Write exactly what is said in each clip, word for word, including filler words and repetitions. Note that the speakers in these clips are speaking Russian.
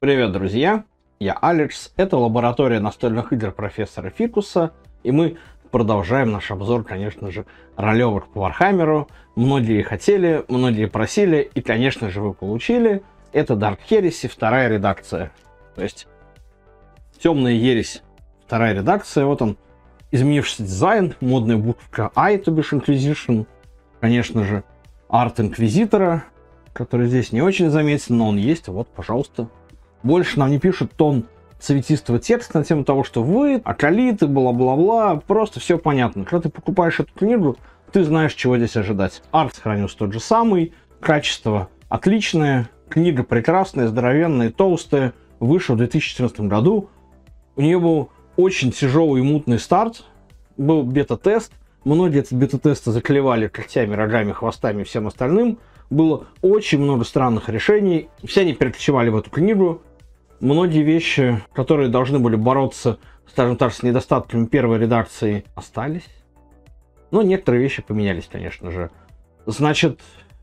Привет, друзья! Я Алекс, это лаборатория настольных игр профессора Фикуса, и мы продолжаем наш обзор, конечно же, ролевок по Вархаммеру. Многие хотели, многие просили, и, конечно же, вы получили. Это Dark Heresy, вторая редакция. То есть, Темная ересь, вторая редакция. Вот он, изменившийся дизайн, модная буквка I, то бишь Inquisition. Конечно же, арт Инквизитора, который здесь не очень заметен, но он есть. Вот, пожалуйста. Больше нам не пишут тон цветистого текста на тему того, что вы, акалиты, бла-бла-бла. Просто все понятно. Когда ты покупаешь эту книгу, ты знаешь, чего здесь ожидать. Арт сохранился тот же самый, качество отличное, книга прекрасная, здоровенная, толстая. Вышла в две тысячи четырнадцатом году. У нее был очень тяжелый и мутный старт. Был бета-тест. Многие этот бета-тест заклевали когтями, рогами, хвостами и всем остальным. Было очень много странных решений. Все они перекочевали в эту книгу. Многие вещи, которые должны были бороться, скажем так, с недостатками первой редакции, остались. Но некоторые вещи поменялись, конечно же. Значит,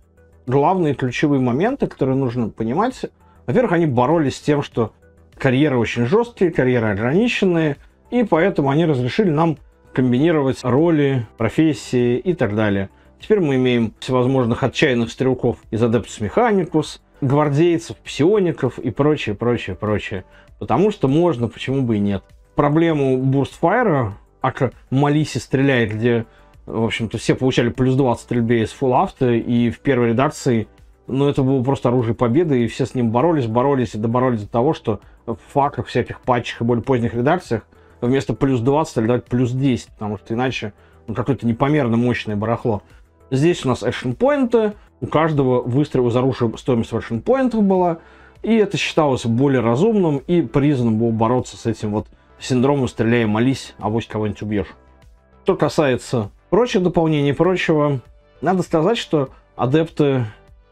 главные ключевые моменты, которые нужно понимать. Во-первых, они боролись с тем, что карьеры очень жесткие, карьеры ограниченные, и поэтому они разрешили нам комбинировать роли, профессии и так далее. Теперь мы имеем всевозможных отчаянных стрелков из Adeptus Mechanicus, гвардейцев, псиоников и прочее, прочее, прочее. Потому что можно, почему бы и нет. Проблему Burst Fire, ака Малиси стреляет, где, в общем-то, все получали плюс двадцать стрельбе из Full Auto, и в первой редакции, ну, это было просто оружие победы, и все с ним боролись, боролись и доборолись до того, что в факах, всяких патчах и более поздних редакциях вместо плюс двадцать стали давать плюс десять, потому что иначе ну, какое-то непомерно мощное барахло. Здесь у нас экшн-поинты, у каждого выстрела из оружия стоимость в экшн-поинтах была, и это считалось более разумным, и призвано было бороться с этим вот синдромом «стреляй, молись, авось кого-нибудь убьешь». Что касается прочих дополнений и прочего, надо сказать, что адепты,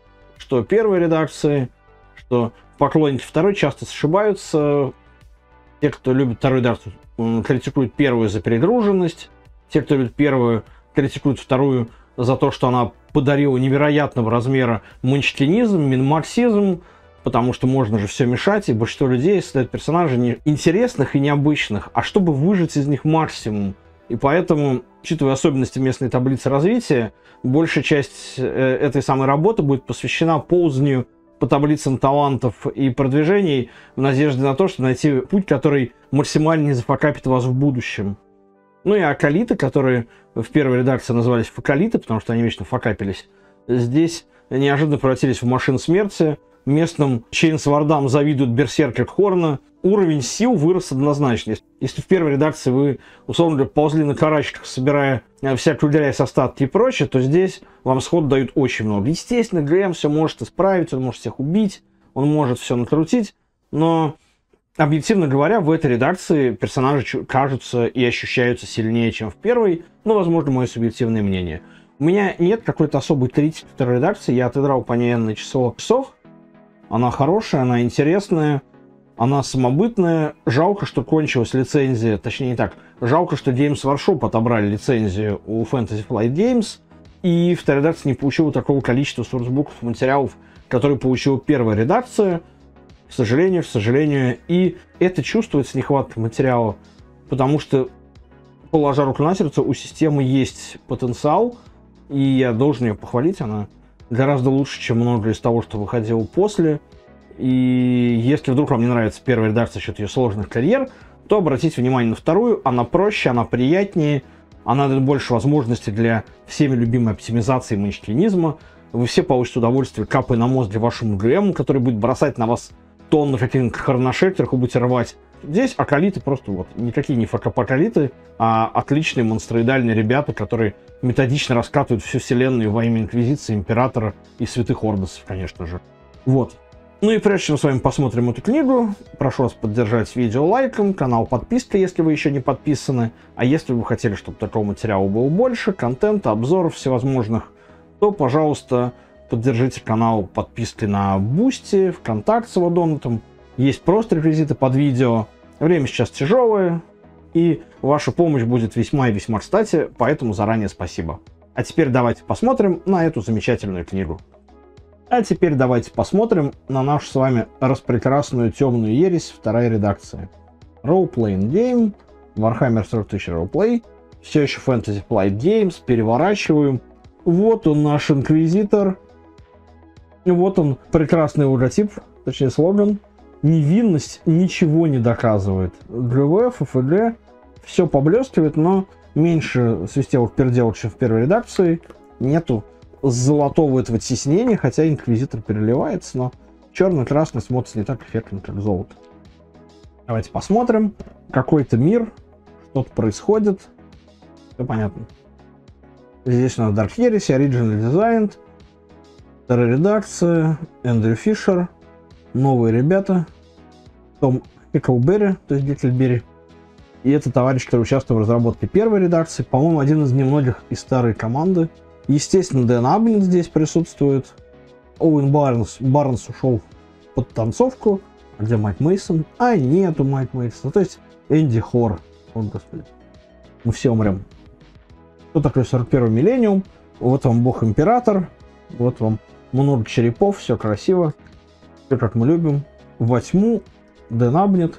что первой редакции, что поклонники второй часто ошибаются. Те, кто любит вторую редакцию, критикуют первую за перегруженность, те, кто любит первую, критикуют вторую за то, что она подарила невероятного размера манчкинизм, минмарксизм, потому что можно же все мешать, и большинство людей создают персонажей не интересных и необычных, а чтобы выжать из них максимум. И поэтому, учитывая особенности местной таблицы развития, большая часть э, этой самой работы будет посвящена ползнию по таблицам талантов и продвижений в надежде на то, чтобы найти путь, который максимально не зафакапит вас в будущем. Ну и акалиты, которые в первой редакции назывались факалиты, потому что они вечно факапились, здесь неожиданно превратились в машин смерти. Местным чейнсвардам завидуют берсеркер Хорна. Уровень сил вырос однозначно. Если в первой редакции вы, условно говоря, ползли на карачках, собирая всякую грязь, остатки и прочее, то здесь вам сход дают очень много. Естественно, ГМ все может исправить, он может всех убить, он может все накрутить, но объективно говоря, в этой редакции персонажи кажутся и ощущаются сильнее, чем в первой. Ну, возможно, мое субъективное мнение. У меня нет какой-то особой критики второй редакции. Я отыграл по ней на число часов. Она хорошая, она интересная, она самобытная. Жалко, что кончилась лицензия. Точнее, не так. Жалко, что Games Workshop отобрали лицензию у Fantasy Flight Games. И вторая редакция не получила такого количества сорсбуков, материалов, которые получила первая редакция. К сожалению, к сожалению. И это чувствуется нехватка материала, потому что, положа руку на сердце, у системы есть потенциал, и я должен ее похвалить. Она гораздо лучше, чем многое из того, что выходило после. И если вдруг вам не нравится первая редакция за счет ее сложных карьер, то обратите внимание на вторую. Она проще, она приятнее, она дает больше возможностей для всеми любимой оптимизации манчкинизма. Вы все получите удовольствие, капая на мозг для вашему ГМ, который будет бросать на вас тонны каких-нибудь хроношектерах, вы будете рвать. Здесь акалиты просто вот никакие не факапокалиты, а отличные монстроидальные ребята, которые методично раскатывают всю вселенную во имя Инквизиции, Императора и Святых Ордосов, конечно же. Вот. Ну и прежде чем с вами посмотрим эту книгу, прошу вас поддержать видео лайком, канал подпиской, если вы еще не подписаны. А если вы хотели, чтобы такого материала было больше, контента, обзоров всевозможных, то, пожалуйста, поддержите канал подпиской на Boosty, ВКонтакте с его донатом. Есть просто реквизиты под видео. Время сейчас тяжелое, и ваша помощь будет весьма и весьма кстати, поэтому заранее спасибо. А теперь давайте посмотрим на эту замечательную книгу. А теперь давайте посмотрим на нашу с вами распрекрасную темную ересь, вторая редакция. Role-playing game, Warhammer сорок тысяч Roleplay, все еще Fantasy Flight Games, переворачиваем. Вот он наш инквизитор. И вот он, прекрасный логотип, точнее слоган. Невинность ничего не доказывает. ГВ, ФФГ, все поблескивает, но меньше свистелок переделок, чем в первой редакции. Нету золотого этого теснения, хотя инквизитор переливается, но черно-красный смотрится не так эффектно, как золото. Давайте посмотрим. Какой-то мир, что-то происходит. Все понятно. Здесь у нас Dark Heresy, Original Design, вторая редакция, Эндрю Фишер, новые ребята, Том Хеклберри, то есть Геклберри. И это товарищ, который участвовал в разработке первой редакции, по-моему, один из немногих из старой команды. Естественно, Дэн Абнет здесь присутствует. Оуэн Барнс, Барнс ушел под танцовку. А где Майк Мейсон? А нету Майк Мейсона. То есть Энди Хор. О, господи. Мы все умрем. Что такое сорок первый миллениум? Вот вам бог-император. Вот вам много черепов. Все красиво. Все как мы любим. Во тьму. Дэн Абнет.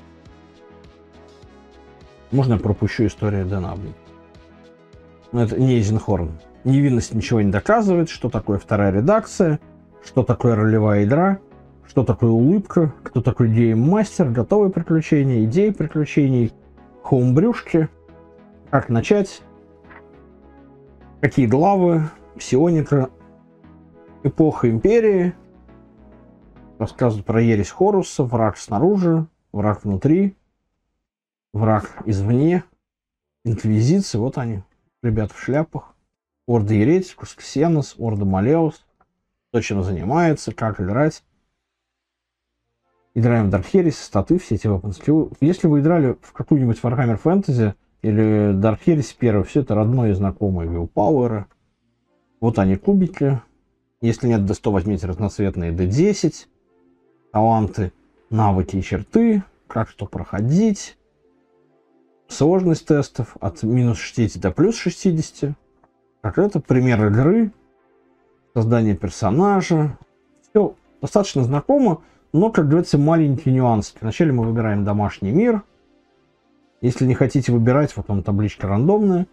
Можно я пропущу историю Дэна Абнета? Но это не Эйзенхорн. Невинность ничего не доказывает, что такое вторая редакция, что такое ролевая игра, что такое улыбка, кто такой гейм-мастер, готовые приключения, идеи приключений, хоумбрюшки, как начать, какие главы, псионика, эпоха империи, рассказывают про ересь Хоруса, враг снаружи, враг внутри, враг извне, инквизиция, вот они, ребята в шляпах. Орда Еретикус, Ксенос, Орда Малеус. То, чем занимается, как играть. Играем в Dark Heresy, статы, все эти weapons. Если вы играли в какую-нибудь Warhammer Fantasy или Dark Heresy первый, все это родное и знакомое. Willpower. Вот они, кубики. Если нет ди сто, возьмите разноцветные ди десять. Таланты, навыки и черты. Как что проходить. Сложность тестов от минус шестидесяти до плюс шестидесяти. Как это, пример игры, создание персонажа. Все достаточно знакомо, но, как говорится, маленькие нюансы. Вначале мы выбираем домашний мир. Если не хотите выбирать, вот вам табличка рандомная.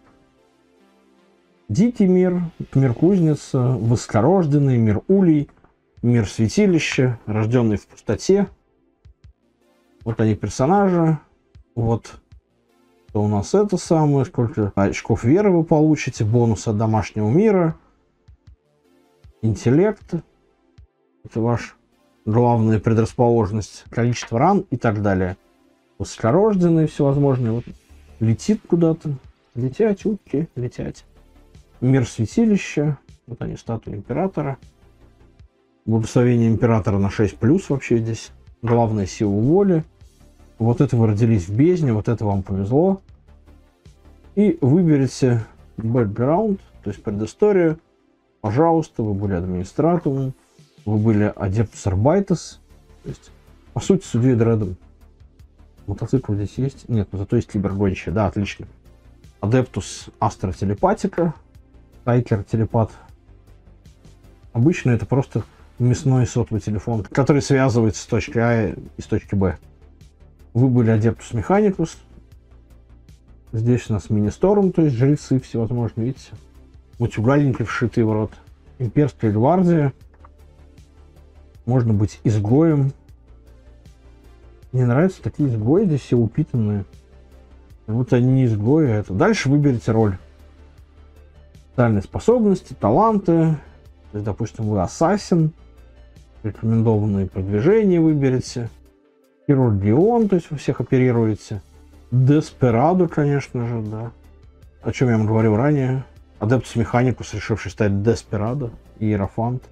Дикий мир, мир кузница, воскорожденный, мир улей, мир святилища, рожденный в пустоте. Вот они персонажи. Вот. У нас это самое, сколько очков веры вы получите, бонус от домашнего мира, интеллект, это ваш главная предрасположенность, количество ран и так далее. Воскорожденные всевозможные, вот летит куда-то, летять, утки, летять. Мир святилища, вот они, статуя императора, благословение императора на шесть плюс вообще здесь, главная сила воли. Вот это вы родились в бездне, вот это вам повезло. И выберите background, то есть предысторию. Пожалуйста, вы были администратором, вы были Adeptus Arbites, то есть, по сути, судьей Дредом. Мотоцикл здесь есть? Нет, но зато есть кибергончие, да, отлично. Adeptus Astra Телепатика, Тайкер Телепат. Обычно это просто мясной сотовый телефон, который связывается с точкой А и с точкой Б. Вы были Adeptus Mechanicus. Здесь у нас Министорум, то есть жрецы всевозможные, видите? Мутюгальники вшитые в рот. Имперская гвардия. Можно быть изгоем. Мне нравятся такие изгои, здесь все упитанные. Вот они не изгои, а это. Дальше выберите роль. Социальные способности, таланты. То есть, допустим, вы ассасин. Рекомендованные продвижения выберете. Хирургион, то есть вы всех оперируете. Деспирадо, конечно же, да. О чем я вам говорил ранее. Адептус Механикус, решивший стать Деспирадо. Иерофант.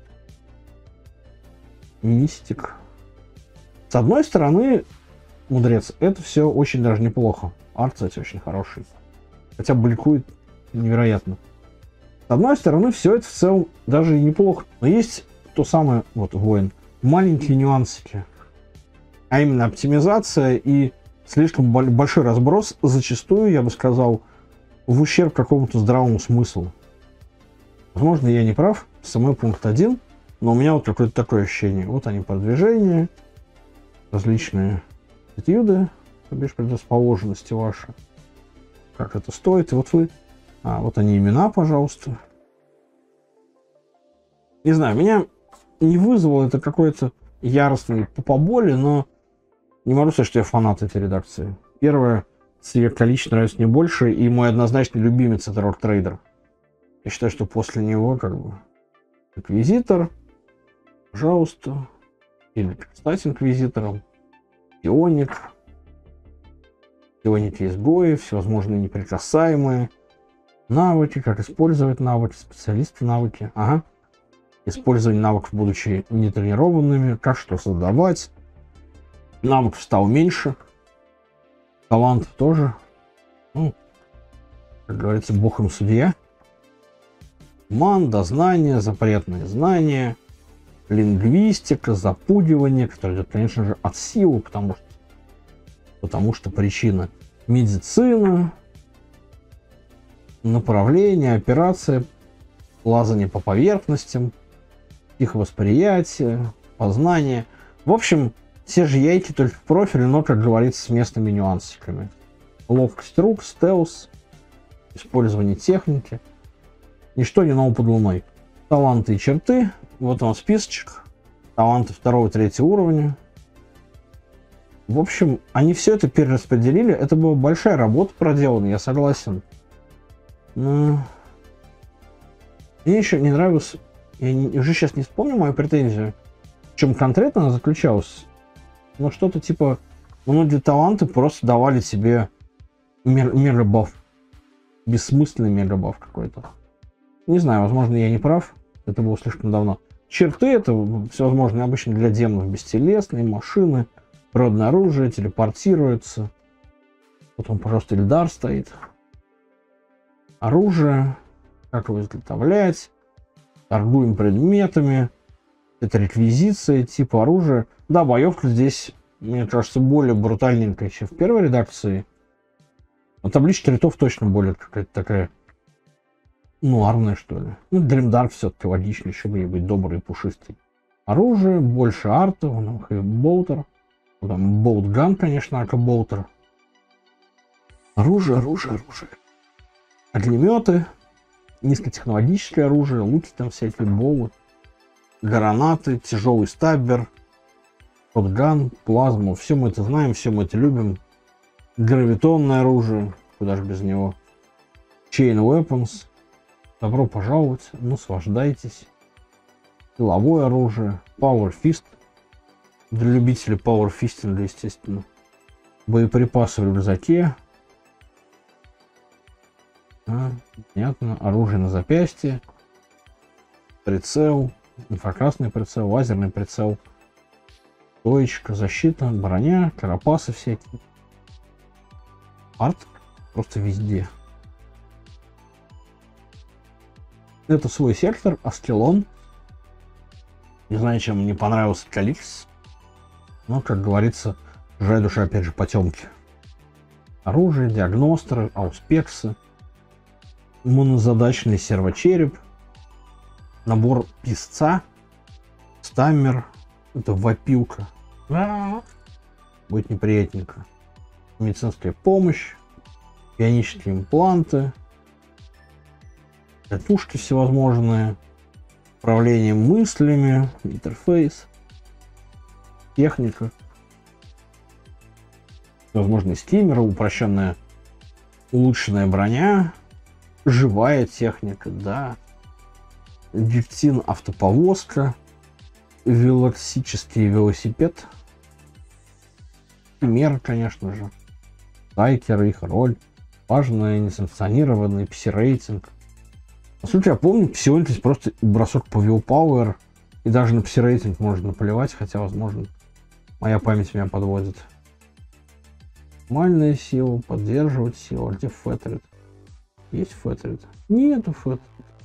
Мистик. С одной стороны, мудрец, это все очень даже неплохо. Арт, кстати, очень хороший. Хотя бликует невероятно. С одной стороны, все это в целом даже и неплохо. Но есть то самое, вот, воин, маленькие нюансики. А именно оптимизация и слишком большой разброс, зачастую, я бы сказал, в ущерб какому-то здравому смыслу. Возможно, я не прав. Самый пункт один. Но у меня вот какое-то такое ощущение. Вот они продвижения, различные этюды, то бишь предрасположенности ваши. Как это стоит. И вот вы... А, вот они имена, пожалуйста. Не знаю, меня не вызвало это какое-то яростное попоболи, но не могу сказать, что я фанат этой редакции. Первое, цвет количество нравится мне больше, и мой однозначный любимец — это Rogue Trader. Я считаю, что после него как бы Инквизитор, пожалуйста, или стать Инквизитором, Ионик, Ионики изгои, всевозможные неприкасаемые, навыки, как использовать навыки, специалисты навыки, ага. Использование навыков, будучи нетренированными, как что создавать. Навыков стало меньше, талант тоже, ну, как говорится, бог им судья. Ман, дознание, запретные знания, лингвистика, запугивание, которое идет, конечно же, от силы, потому что, потому что причина медицина, направление, операция, лазание по поверхностям, их восприятие, познание. В общем, все же яйки только в профиле, но, как говорится, с местными нюансиками. Ловкость рук, стелс, использование техники. Ничто не ново под луной. Таланты и черты. Вот он списочек. Таланты второго и третьего уровня. В общем, они все это перераспределили. Это была большая работа проделана, я согласен. Но... Мне еще не нравилось... Я не, уже сейчас не вспомню мою претензию, в чем конкретно она заключалась. Но что-то типа... Многие таланты просто давали тебе мегабаф. Бессмысленный мегабаф какой-то. Не знаю, возможно, я не прав. Это было слишком давно. Черты — это всевозможные обычно для демонов бестелесные, машины, природное оружие, телепортируется. Потом, пожалуйста, Ильдар стоит. Оружие. Как его изготовлять. Торгуем предметами. Это реквизиция, тип оружия. Да, боевка здесь, мне кажется, более брутальненькая, чем в первой редакции. Но табличка ритов точно более какая-то такая нуарная, что ли. Ну, Дримдарк все-таки логичнее, еще бы добрый и пушистый. Оружие, больше арта, вон болтер. Там болтган, конечно, ака-болтер. Оружие, оружие, оружие. Огнеметы. Низкотехнологическое оружие, луки там всякие, болы. Гранаты, тяжелый стаббер. Шотган, плазму. Все мы это знаем, все мы это любим. Гравитонное оружие. Куда же без него. Chain Weapons. Добро пожаловать. Наслаждайтесь. Силовое оружие. Power Fist. Для любителей Power Fisting, естественно. Боеприпасы в рюкзаке. А, понятно. Оружие на запястье. Прицел. Инфракрасный прицел. Лазерный прицел. Стоечка, защита, броня, карапасы всякие. Арт просто везде. Это свой сектор, Аскелон. Не знаю, чем мне понравился Каликс. Но, как говорится, жай душа, опять же, потемки. Оружие, диагностеры, ауспексы. Монозадачный сервочереп. Набор писца. Стаммер. Это вопилка. Будет неприятненько. Медицинская помощь. Бионические импланты. Катушки всевозможные. Управление мыслями. Интерфейс. Техника. Возможно, стимеры. Упрощенная, улучшенная броня. Живая техника, да. Гектин автоповозка. Велоксический велосипед. Мер, конечно же. Тайкеры, их роль. Важный, несанкционированный пси-рейтинг. Насколько я помню, псионик здесь просто бросок по willpower. И даже на пси-рейтинг можно наплевать, хотя, возможно, моя память меня подводит. Нормальная сила, поддерживать силу. А где фэтрит? Есть фэтрит? Нету фэтрит.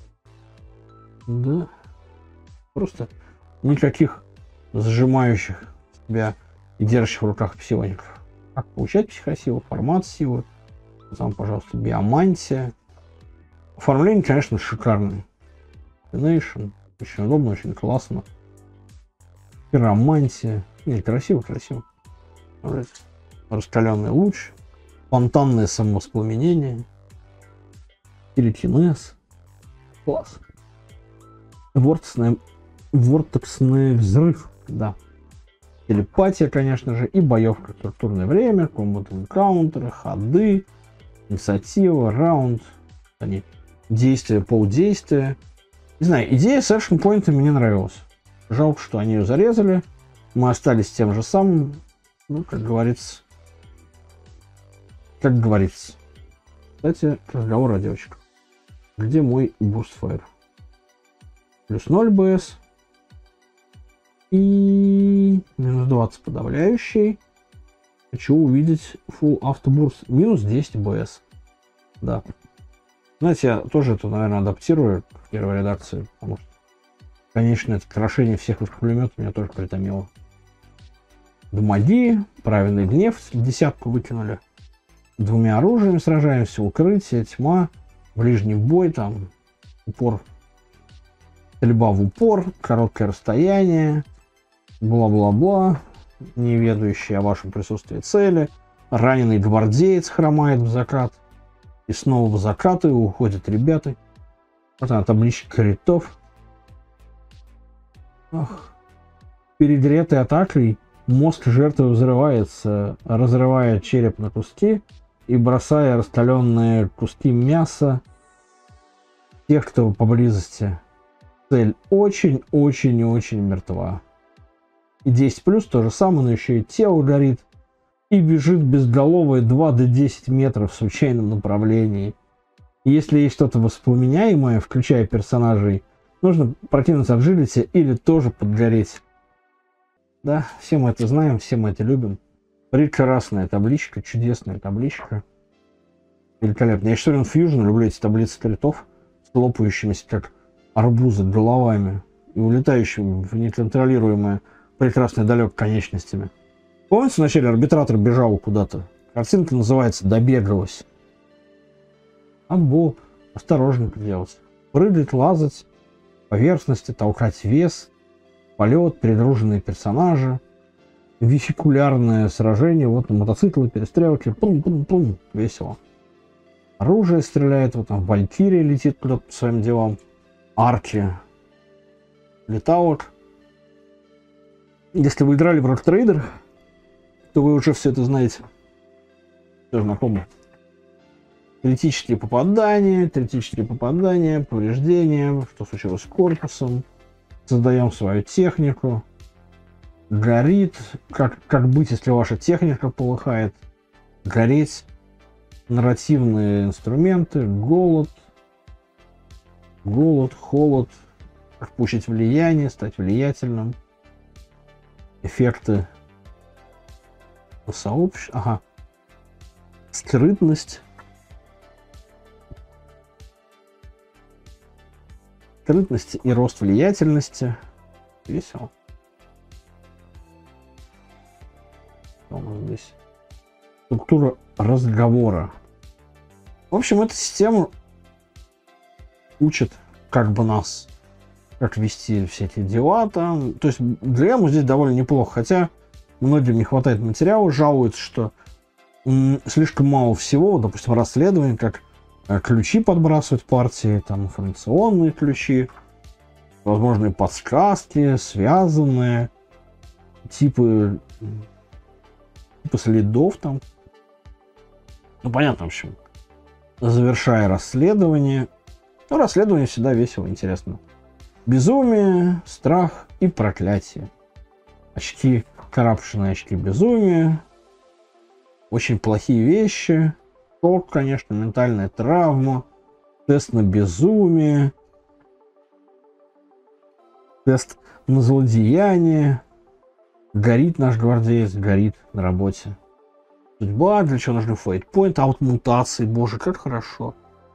Да. Просто никаких сжимающих себя и держащих в руках псиоников. Как получать психосилу, формат силы. Там, пожалуйста, биомантия. Оформление, конечно, шикарное. Destination. Очень удобно, очень классно. Пиромантия. Не, красиво, красиво. Раскаленный луч. Фонтанное самовоспламенение. Телекинез. Класс. Вортексный, вортексный взрыв. Да. Телепатия, конечно же. И боевка. Структурное время. Комбат энкаунтеры. Ходы. Инициатива. Раунд. Они. Действия, полдействия. Не знаю, идея с Action Point мне нравилась. Жалко, что они ее зарезали. Мы остались тем же самым. Ну, как говорится. Как говорится. Кстати, разговор о девочках. Где мой Boost Fire? Плюс ноль БС. И минус двадцать подавляющий. Хочу увидеть Full Auto Burst. Минус десять БС. Да. Знаете, я тоже это, наверное, адаптирую в первой редакции, потому что, конечно, это крошение всех их пулеметов меня тоже притомило. Дамаги, правильный гнев, десятку выкинули. Двумя оружиями сражаемся, укрытие, тьма, ближний бой, там, упор, стрельба в упор, короткое расстояние, бла-бла-бла, не ведающий о вашем присутствии цели, раненый гвардеец хромает в закат. И снова в закаты уходят ребята. Вот она, табличка критов. Ах. Перед ретой атакой мозг жертвы взрывается, разрывая череп на куски и бросая раскаленные куски мяса тех, кто поблизости. Цель очень-очень-очень мертва. И десять плюс то же самое, но еще и тело горит. И бежит безголовые два до десяти метров в случайном направлении. И если есть что-то воспламеняемое, включая персонажей, нужно прокинуться agility или тоже подгореть. Да, все мы это знаем, все мы это любим. Прекрасная табличка, чудесная табличка. Великолепно. Я еще в Fusion люблю эти таблицы критов с лопающимися, как арбузы, головами и улетающими в неконтролируемое прекрасное далеко конечностями. Помните, вначале арбитратор бежал куда-то? Картинка называется «Добегалась». Надо было осторожненько делать. Прыгать, лазать, поверхности, толкать вес, полет, перегруженные персонажи, вехикулярное сражение. Вот на мотоциклы, перестрелки. Пум-пум-пум. Весело. Оружие стреляет. Вот там Валькирия летит куда-то по своим делам. Арки. Леталок. Если вы играли в Rock Trader, то вы уже все это знаете. Все знакомо. Критические попадания, критические попадания, повреждения, что случилось с корпусом. Создаем свою технику. Горит. Как, как быть, если ваша техника полыхает? Гореть. Нарративные инструменты. Голод. Голод, холод. Как получить влияние, стать влиятельным. Эффекты сообщества. Ага. Скрытность. Скрытность и рост влиятельности. Весело. Что у нас здесь? Структура разговора. В общем, эта система учит как бы нас, как вести все эти дела там. То есть ди эм здесь довольно неплохо, хотя многим не хватает материала, жалуются, что м, слишком мало всего, допустим, расследование, как э, ключи подбрасывать партии, там информационные ключи, возможные подсказки, связанные, типы, типы следов там. Ну, понятно, в общем. Завершая расследование. Ну, расследование всегда весело, интересно. Безумие, страх и проклятие. Очки, коррупшенные очки безумия. Очень плохие вещи. Шок, конечно, ментальная травма. Тест на безумие. Тест на злодеяние. Горит наш гвардеец, горит на работе. Судьба, для чего нужны фейтпоинт, аут-мутации. Боже, как хорошо.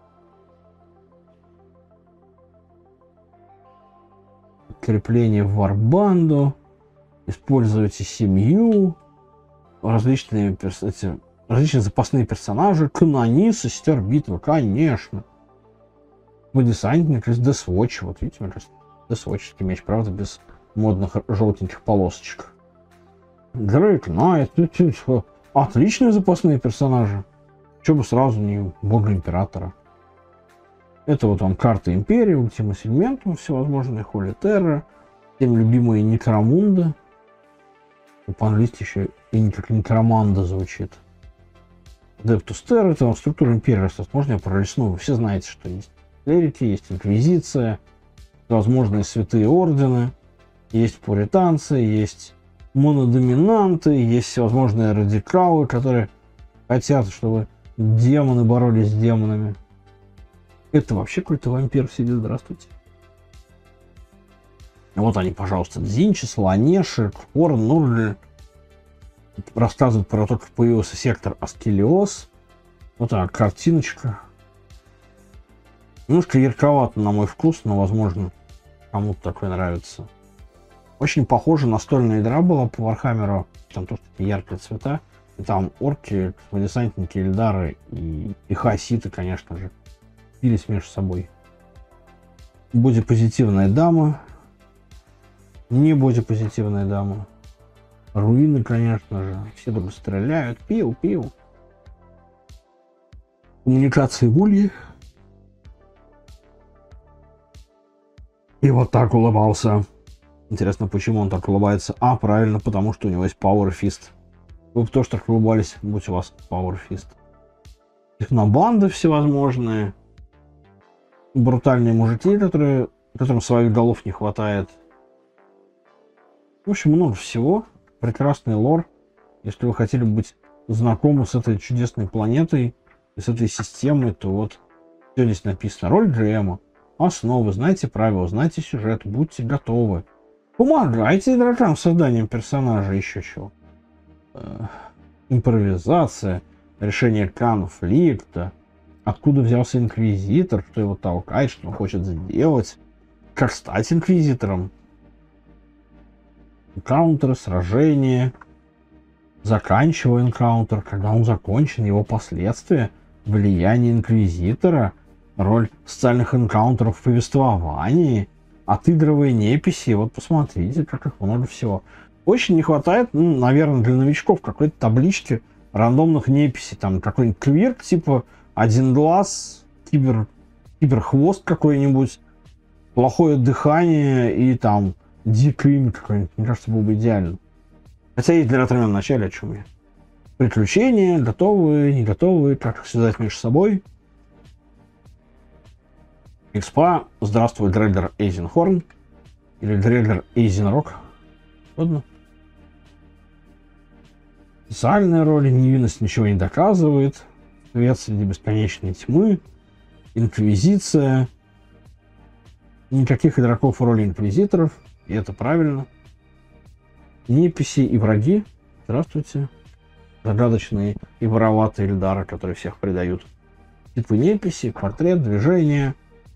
Крепление в варбанду. Используйте семью. Различные, эти, различные запасные персонажи. Канонис, сестер битвы, конечно. Вы десантник из Deathwatch. Вот видите, мне кажется, ДСОческий меч, правда, без модных желтеньких полосочек. Дрейк Найт, отличные запасные персонажи. Чего бы сразу не бога императора. Это вот вам карта Империи, Ультима Сегментум, всевозможные Холи Терра, тем любимые Некромунда. По-английски еще и не как Некроманда звучит. Adeptus Terra, это вам структура Империи растет. Можно я пролесну? Вы все знаете, что есть. Клерики, есть Инквизиция, возможные святые ордены, есть пуританцы, есть монодоминанты, есть всевозможные радикалы, которые хотят, чтобы демоны боролись с демонами. Это вообще какой-то вампир сидит, здравствуйте. Вот они, пожалуйста, Дзинчи, Слонеши, Хорн, Нурли. Рассказывают про то, как появился сектор Аскелиос. Вот так, картиночка. Немножко ярковато на мой вкус, но, возможно, кому-то такое нравится. Очень похоже, настольная игра была по Вархаммеру. Там тоже такие яркие цвета. И там орки, десантники, эльдары и, и хаоситы, конечно же, бились между собой. Бодипозитивная дама. Не бодипозитивная дама. Руины, конечно же. Все друг стреляют. Пиу, пиу. Коммуникации в улье. И вот так улыбался. Интересно, почему он так улыбается? А, правильно, потому что у него есть Power Fist. Вы бы тоже так улыбались, будь у вас Power Fist. Технобанды всевозможные. Брутальные мужики, которые, которым своих голов не хватает. В общем, много всего. Прекрасный лор. Если вы хотели быть знакомы с этой чудесной планетой и с этой системой, то вот все здесь написано. Роль джи эм, основы, знайте правила, знайте сюжет, будьте готовы. Помогайте игрокам с созданием персонажа, еще чего. Э, импровизация, решение конфликта, откуда взялся инквизитор, что его толкает, что он хочет сделать, как стать инквизитором. Энкаунтеры, сражения, заканчивая энкаунтер, когда он закончен, его последствия, влияние инквизитора, роль социальных энкаунтеров в повествовании, отыгрывая неписи. Вот посмотрите, как их много всего. Очень не хватает, ну, наверное, для новичков какой-то таблички рандомных неписей. Там какой-нибудь квирк, типа один глаз, кибер, киберхвост какой-нибудь, плохое дыхание и там дикое имя какое-нибудь. Мне кажется, было бы идеально. Хотя есть для ретро-мен в начале, о чем я. Приключения, готовые, не готовые, как их связать между собой. Экспа, здравствуй, Дредлер Эйзенхорн. Или Дредлер Эйзенрок. Ладно. Социальные роли, невинность ничего не доказывает. Свет среди бесконечной тьмы. Инквизиция. Никаких игроков в роли инквизиторов. И это правильно. Неписи и враги. Здравствуйте. Загадочные и вороватые эльдары, которые всех предают. Типы неписи, портрет, движение.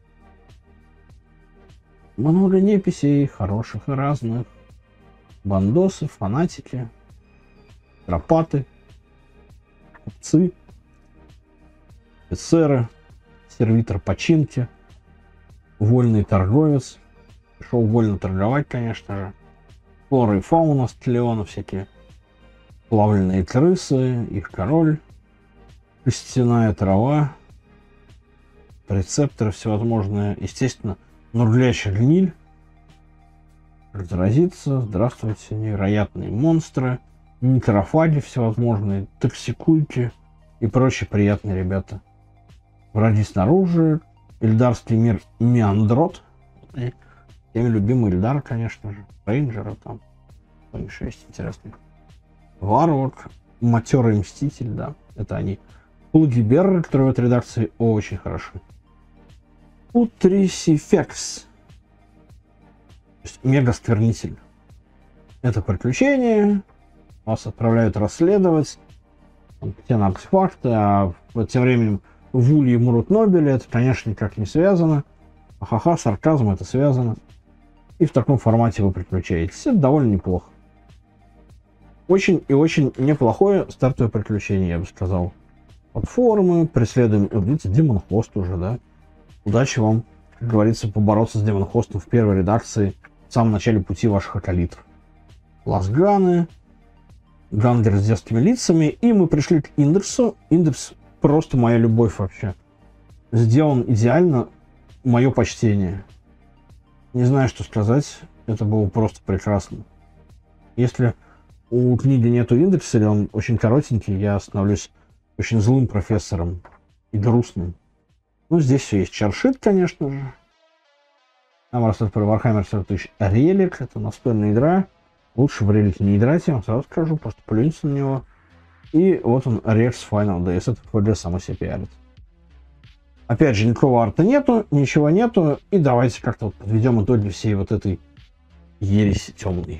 Много неписей, хороших и разных. Бандосы, фанатики. Тропаты. Купцы. Офицеры. Сервитор починки. Вольный торговец. Пришел вольно торговать, конечно же. Флора и фауна, стлеона, всякие плавленные крысы, их король, костяная трава, рецепторы всевозможные, естественно, нурглящая гниль, заразиться, здравствуйте, невероятные монстры, некрофаги всевозможные, токсикуйки и прочие приятные ребята. Враги снаружи, эльдарский мир Меандрот, и теми любимый Эльдар, конечно же, рейнджера там, шесть интересных. Варварк, матерый мститель, да, это они. Пулгиберры, которые в этой редакции очень хороши. Утрисифекс, то есть мега-сквернитель. Это приключение, вас отправляют расследовать те на артефакты, а тем временем в Улье мрут Нобели, это, конечно, никак не связано. Ха-ха, сарказм это связано. И в таком формате вы приключаетесь. Это довольно неплохо. Очень и очень неплохое стартовое приключение, я бы сказал. Платформы, преследуем, видите, Демон Хвост уже, да. Удачи вам как говорится, побороться с демон-хостом в первой редакции в самом начале пути ваших акалитов. Ласганы, гангер с детскими лицами, и мы пришли к Индексу. Индекс просто моя любовь вообще. Сделан идеально, мое почтение. Не знаю, что сказать, это было просто прекрасно. Если у книги нету индекса, или он очень коротенький, я становлюсь очень злым профессором и грустным. Ну, здесь все есть. Чаршит, конечно же. Нам рассказывают про Warhammer сорок тысяч Релик. Это настольная игра. Лучше в Релик не играть, я вам сразу скажу, просто плюньте на него. И вот он, Rex Final Days. Это эф джи само себе пиарит. Опять же, никакого арта нету, ничего нету. И давайте как-то вот подведем итоги всей вот этой ереси темной.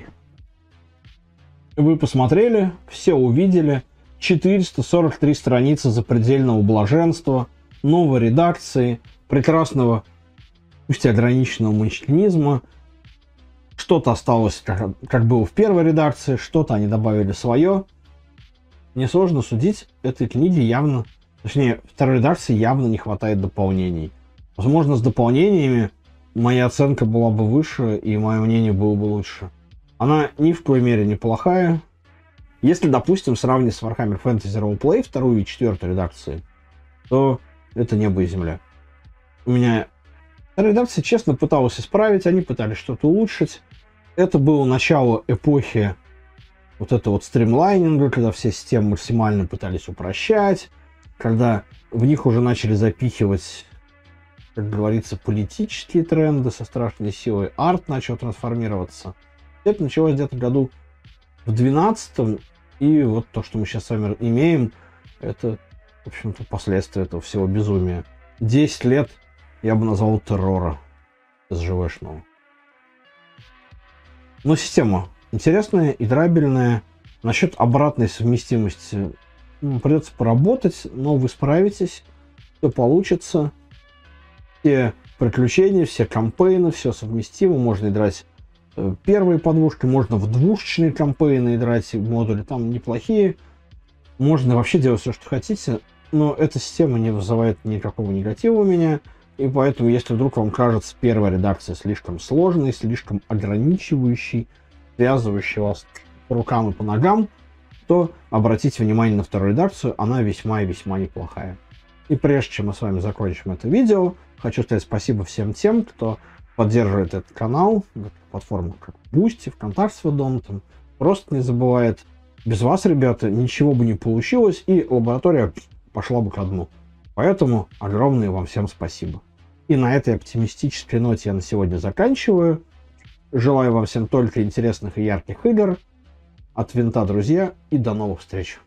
Вы посмотрели, все увидели. четыреста сорок три страницы запредельного блаженства, новой редакции, прекрасного, пусть и ограниченного мышленизма. Что-то осталось, как, как было в первой редакции, что-то они добавили свое. Несложно судить, этой книге явно, точнее, второй редакции явно не хватает дополнений. Возможно, с дополнениями моя оценка была бы выше, и мое мнение было бы лучше. Она ни в коей мере не плохая. Если, допустим, сравнить с Warhammer Fantasy Roleplay вторую и четвертую редакции, то это небо и земля. У меня редакция, честно, пыталась исправить, они пытались что-то улучшить. Это было начало эпохи вот этого вот стримлайнинга, когда все системы максимально пытались упрощать, когда в них уже начали запихивать, как говорится, политические тренды со страшной силой, арт начал трансформироваться. Это началось где-то году в двенадцатом, и вот то, что мы сейчас с вами имеем, это, в общем-то, последствия этого всего безумия. десять лет я бы назвал террора СЖВшного. Но система интересная, играбельная. Насчет обратной совместимости ну, придется поработать, но вы справитесь, все получится. Все приключения, все кампейны, все совместимо. Можно играть первые подвушки, можно в двушечные кампейны играть, модули там неплохие. Можно вообще делать все, что хотите, но эта система не вызывает никакого негатива у меня. И поэтому, если вдруг вам кажется первая редакция слишком сложной, слишком ограничивающей, связывающей вас по рукам и по ногам, то обратите внимание на вторую редакцию, она весьма и весьма неплохая. И прежде чем мы с вами закончим это видео, хочу сказать спасибо всем тем, кто поддерживает этот канал, платформу как Boosty, ВКонтакте с Донатом. Просто не забывает. Без вас, ребята, ничего бы не получилось, и лаборатория пошла бы ко дну. Поэтому огромное вам всем спасибо. И на этой оптимистической ноте я на сегодня заканчиваю. Желаю вам всем только интересных и ярких игр. От Винта, друзья, и до новых встреч.